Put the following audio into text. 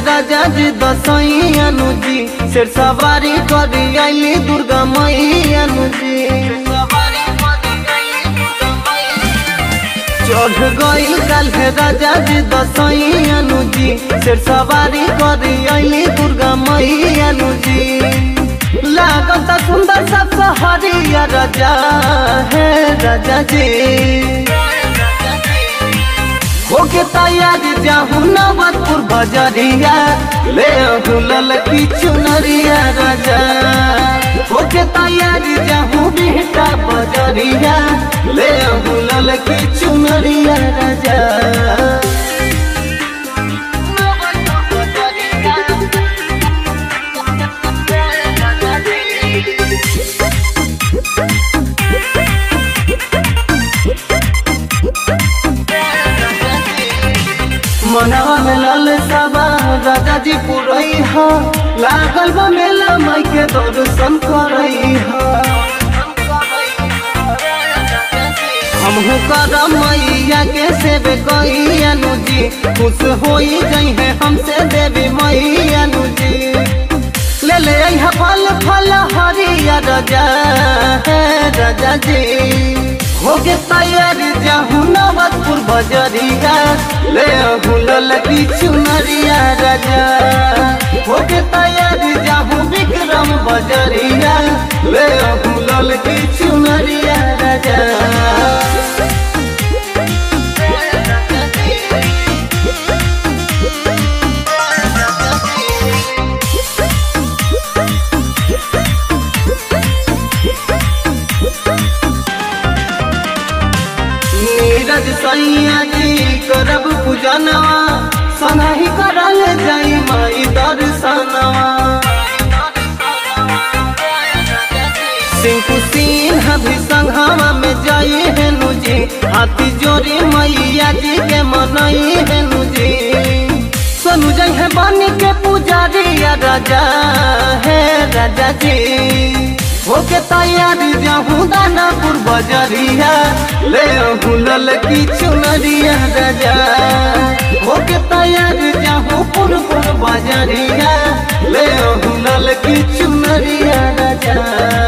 राजा जी दसैया जी शेर सवारी करी आईली दुर्गा मैया जी। चढ़ गईल काल है राजा जी दसैया जी शेर सवारी करी आईली दुर्गा मैया जी। लागत सुंदर सब सहरिया राजा है राजा जी। होके तैयारी जाहू नवतपुर बजरिया ले दुलल की चुनरिया राजा। होके तैयारी जाहू बिहटा बजरिया ले दुलल की चुनरिया राजा। मनवा में लाल साबा राजा जी पुरई हा लागल बा मेला माई के दर्शन करई हा। हमहू करम मैया के सेवे कईया जी खुश होई जई है हमसे देवी मैया जी। ले ले आई फल फल हरिया राजा है राजा जी। होके तैयारी जाहू नवतपुर बजरिया ले हुलल की चुनरिया राजा। होके तैयारी जाहू विक्रम बजरिया ले हुलल की चुनरिया राजा। नीरज सैया जी करब पूजनवा सनाही करल जाई माई दर्शनवा। सिंकु सिन्हा भी संघवा में जाई हेनु जी हाथी जोरी मैया जी के मनई हेनु जी। सोनू जई है बनी के पुजारिया राजा है राजा जी। होके तैयारी जाहू दानापुर बजरिया ले हुलल की चुनरिया राजा। होके तैयारी जाहू पुरपुर बजरिया ले हुलल की चुनरिया राजा।